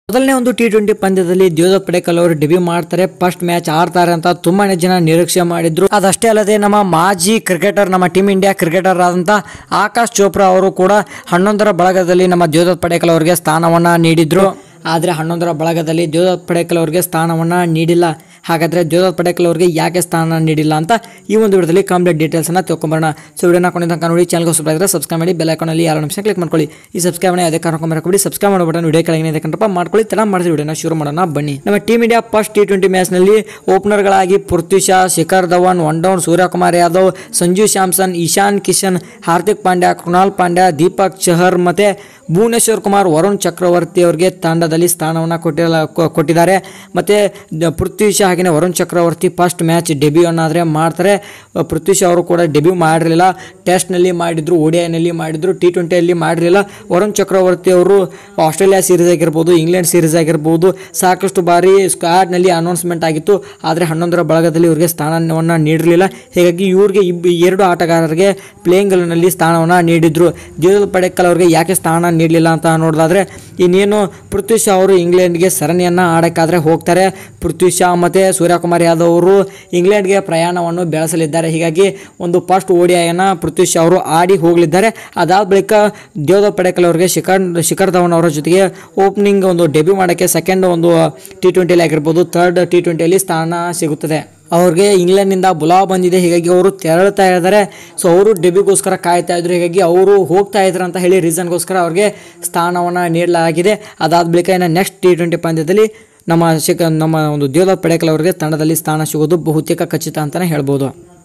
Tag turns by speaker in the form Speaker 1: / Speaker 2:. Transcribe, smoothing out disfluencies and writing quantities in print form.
Speaker 1: ಮೊದಲನೇ ಒಂದು T20 ಪಂದ್ಯದಲ್ಲಿ ದೇವದತ್ ಪಡಿಕ್ಕಲ್ ಅವರು ಡೆಬ್ಯೂ ಮಾಡ್ತಾರೆ, ಫಸ್ಟ್ ಮ್ಯಾಚ್ ಆಡ್ತಾರೆ ಅಂತ ತುಂಬಾನೇ ಜನ ನಿರೀಕ್ಷೆ ಮಾಡಿದ್ರು. ಅದಷ್ಟೇ ಅಲ್ಲದೆ ನಮ್ಮ ಮಾಜಿ ಕ್ರಿಕೆಟರ್, ನಮ್ಮ ಟೀಮ್ ಇಂಡಿಯಾ ಕ್ರಿಕೆಟರ್ ಆದಂತ ಆಕಾಶ್ ಚೋಪ್ರಾ ಅವರು ಕೂಡ 11ರ ಬಳಗದಲ್ಲಿ ನಮ್ಮ ದೇವದತ್ ಪಡಿಕ್ಕಲ್ ಅವರಿಗೆ ಸ್ಥಾನವನ್ನ ನೀಡಿದ್ರು. ಆದರೆ 11ರ ಬಳಗದಲ್ಲಿ ದೇವದತ್ ಪಡಿಕ್ಕಲ್ ಅವರಿಗೆ ಸ್ಥಾನವನ್ನ ನೀಡಿಲ್ಲ. ಹಾಗಾದ್ರೆ ದೇವದತ್ ಪಡಿಕ್ಕಲ್ ಅವರಿಗೆ ಯಾಕೆ ಸ್ಥಾನ ನೀಡಿಲ್ಲ ಅಂತ ಈ ಒಂದು ವಿಡಿಯೋದಲ್ಲಿ ಕಂಪ್ಲೀಟ್ ಡೀಟೇಲ್ಸ್ ಅನ್ನ ತಿಳ್ಕೊಂಬರೋಣ. ಸೊ ವಿಡಿಯೋನ ಕೊನೆ ತನಕ ನೋಡಿ, ಚಾನಲ್ಗೆ ಸಬ್ಸ್ಕ್ರೈಬ್ ಆಗಿದ್ರೆ ಸಬ್ಸ್ಕ್ರೈಬ್ ಮಾಡಿ, ಬೆಲ್ ಐಕಾನ್ ಅಲ್ಲಿ 2 ನಿಮಿಷ ಕ್ಲಿಕ್ ಮಾಡ್ಕೊಳ್ಳಿ. ಈ ಸಬ್ಸ್ಕ್ರೈಬ್ ಮಾಡಿ ಅದೇ ಕಾರಣಕ್ಕೆ ಮರೆಯಬೇಡಿ, ಸಬ್ಸ್ಕ್ರೈಬ್ ಮಾಡೋ ಬಟನ್ ವಿಡಿಯೋ ಕೆಳಗೆ ಇದೆ ಕಣ್ರಪ್ಪ ಮಾಡ್ಕೊಳ್ಳಿ. ತಡ ಮಾಡಿದ್ರೆ ವಿಡಿಯೋನ ಶುರು ಮಾಡೋಣ ಬನ್ನಿ. ನಮ್ಮ team India first T20 match ನಲ್ಲಿ ಓಪನರ್ ಗಳಾಗಿ Prithvi Shaw, Shikhar Dhawan, one down Suryakumar Yadav, Sanju Samson, Ishan Kishan, Hardik Pandya, Krunal Pandya, Deepak Chahar ಮತ್ತೆ ಭುವನೇಶ್ವರ್ ಕುಮಾರ್, ವರುಣ್ ಚಕ್ರವರ್ತಿ ಅವರಿಗೆ ತಂಡದಲ್ಲಿ ಸ್ಥಾನವನ್ನು ಕೊಟ್ಟಿದ್ದಾರೆ. ಮತ್ತು ಪೃಥ್ವಿ ಶಾ ಹಾಗೆಯೇ Varun Chakravarthy first match debut ಅನ್ನಾದರೆ ಮಾಡ್ತಾರೆ. ಪೃಥ್ವಿ ಶಾ ಅವರು ಕೂಡ ಡೆಬ್ಯೂ ಮಾಡಿರಲಿಲ್ಲ, ಟೆಸ್ಟ್ನಲ್ಲಿ ಮಾಡಿದ್ರು, ODIನಲ್ಲಿ ಮಾಡಿದ್ರು, T20ಯಲ್ಲಿ ಮಾಡಿರಲಿಲ್ಲ. ವರುಣ್ ಚಕ್ರವರ್ತಿ ಅವರು ಆಸ್ಟ್ರೇಲಿಯಾ ಸೀರೀಸ್ ಆಗಿರ್ಬೋದು, ಇಂಗ್ಲೆಂಡ್ ಸೀರೀಸ್ ಆಗಿರ್ಬೋದು ಸಾಕಷ್ಟು ಬಾರಿ ಸ್ಕ್ವಾಡ್ನಲ್ಲಿ ಅನೌನ್ಸ್ಮೆಂಟ್ ಆಗಿತ್ತು. ಆದರೆ 11ರ ಬಳಗದಲ್ಲಿ ಇವರಿಗೆ ಸ್ಥಾನವನ್ನು ನೀಡಿರಲಿಲ್ಲ. ಹೀಗಾಗಿ ಇವ್ರಿಗೆ 2 ಆಟಗಾರರಿಗೆ ಪ್ಲೇಯಿಂಗ್ ನಲ್ಲಿ ಸ್ಥಾನವನ್ನು ನೀಡಿದ್ರು. ದೇವದತ್ ಪಡಿಕ್ಕಲ್ ಅವರಿಗೆ ಯಾಕೆ ಸ್ಥಾನ ನೀಡಲಿಲ್ಲ ಅಂತ ನೋಡೋದಾದ್ರೆ, ಇನ್ನೇನು ಪೃಥ್ವಿ ಶಾ ಅವರು ಇಂಗ್ಲೆಂಡ್ಗೆ ಸರಣಿಯನ್ನು ಆಡೋಕ್ಕಾದರೆ ಹೋಗ್ತಾರೆ. ಪೃಥ್ವಿ ಶಾ ಮತ್ತು ಸೂರ್ಯಕುಮಾರ್ ಯಾದವ್ ಅವರು ಇಂಗ್ಲೆಂಡ್ಗೆ ಪ್ರಯಾಣವನ್ನು ಬೆಳೆಸಲಿದ್ದಾರೆ. ಹೀಗಾಗಿ ಒಂದು ಫಸ್ಟ್ ODIಯನ್ನು ಪೃಥ್ವಿ ಶಾ ಅವರು ಆಡಿ ಹೋಗಲಿದ್ದಾರೆ. ಅದಾದ ಬಳಿಕ ದೇವದತ್ ಪಡಿಕ್ಕಲ್ ಅವರಿಗೆ ಶಿಖರ್ ಧವನ್ ಅವರ ಜೊತೆಗೆ ಓಪನಿಂಗ್ ಒಂದು ಡೆಬ್ಯೂ ಮಾಡೋಕ್ಕೆ ಸೆಕೆಂಡ್ ಒಂದು T20ಯಲ್ಲಿ ಆಗಿರ್ಬೋದು, ಥರ್ಡ್ T20ಯಲ್ಲಿ ಸ್ಥಾನ ಸಿಗುತ್ತದೆ. ಅವ್ರಿಗೆ ಇಂಗ್ಲೆಂಡ್ನಿಂದ ಬುಲಾವ್ ಬಂದಿದೆ, ಹೀಗಾಗಿ ಅವರು ತೆರಳುತ್ತಾ ಇದ್ದಾರೆ. ಸೊ ಅವರು ಡೆಬ್ಯೂಗೋಸ್ಕರ ಕಾಯ್ತಾ ಇದ್ರು, ಹೀಗಾಗಿ ಅವರು ಹೋಗ್ತಾ ಇದ್ರು ಅಂತ ಹೇಳಿ ರೀಸನ್ಗೋಸ್ಕರ ಅವ್ರಿಗೆ ಸ್ಥಾನವನ್ನು ನೀಡಲಾಗಿದೆ. ಅದಾದ ಬಳಿಕ ಇನ್ನು ನೆಕ್ಸ್ಟ್ T20 ಪಂದ್ಯದಲ್ಲಿ ನಮ್ಮ ಒಂದು ದೇವದತ್ ಪಡಿಕ್ಕಲ್ ಅವರಿಗೆ ತಂಡದಲ್ಲಿ ಸ್ಥಾನ ಸಿಗೋದು ಬಹುತೇಕ ಖಚಿತ ಅಂತಲೇ ಹೇಳ್ಬೋದು.